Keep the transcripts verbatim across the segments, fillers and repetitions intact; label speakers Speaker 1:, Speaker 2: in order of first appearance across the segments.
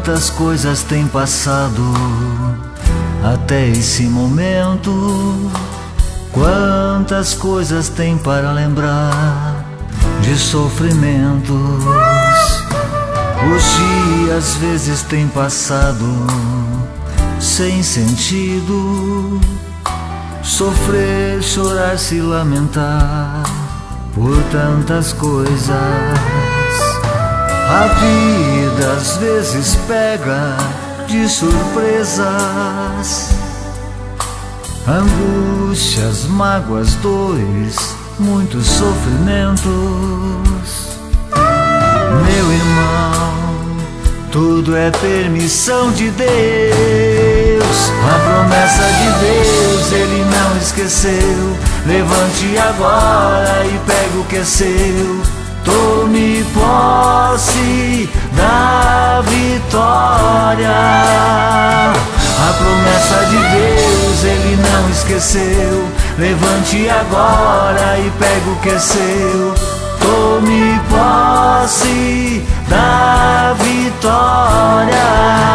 Speaker 1: Quantas coisas têm passado até esse momento, quantas coisas tem para lembrar de sofrimentos. Os dias às vezes têm passado sem sentido, sofrer, chorar, se lamentar por tantas coisas. A vida às vezes pega de surpresas, angústias, mágoas, dores, muitos sofrimentos. Meu irmão, tudo é permissão de Deus. A promessa de Deus Ele não esqueceu. Levante agora e pegue o que é seu. Tome posse da vitória. A promessa de Deus Ele não esqueceu. Levante agora e pegue o que é seu. Tome posse da vitória.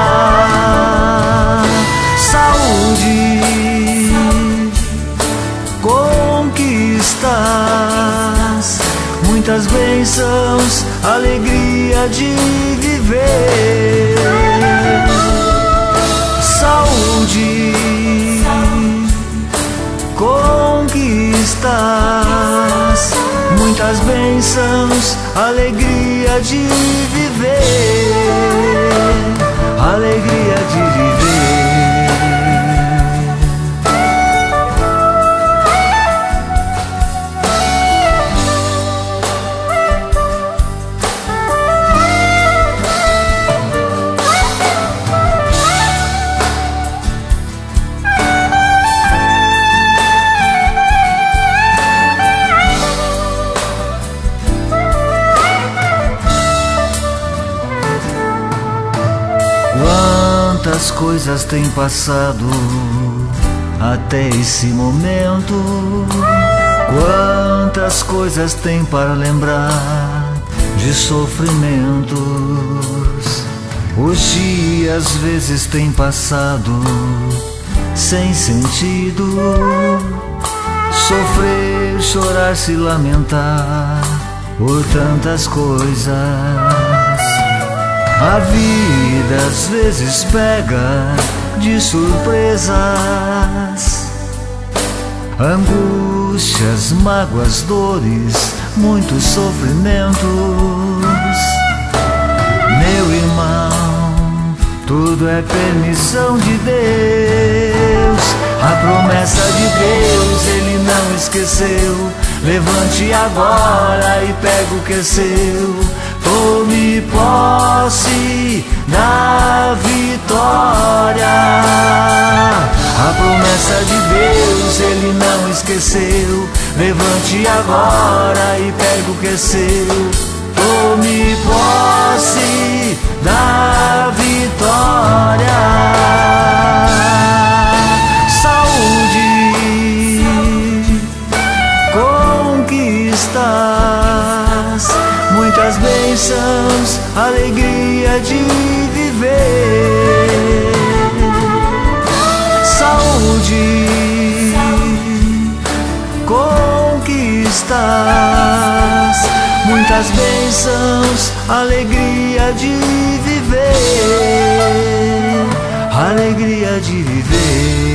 Speaker 1: Saúde, conquistas, muitas bênçãos, alegria de viver. Saúde, conquistas, muitas bênçãos, alegria de viver, alegria de viver. Quantas coisas têm passado até esse momento, quantas coisas tem para lembrar de sofrimentos. Os dias às vezes têm passado sem sentido, sofrer, chorar, se lamentar por tantas coisas. A vida às vezes pega de surpresas, angústias, mágoas, dores, muitos sofrimentos. Meu irmão, tudo é permissão de Deus. A promessa de Deus Ele não esqueceu. Levante agora e pegue o que é seu. Tome posse da vitória. A promessa de Deus Ele não esqueceu. Levante agora e pegue o que é seu. Tome posse da vitória. Saúde, conquistas, muitas bênçãos, alegria de viver. Saúde, conquistas, muitas bênçãos, alegria de viver, alegria de viver.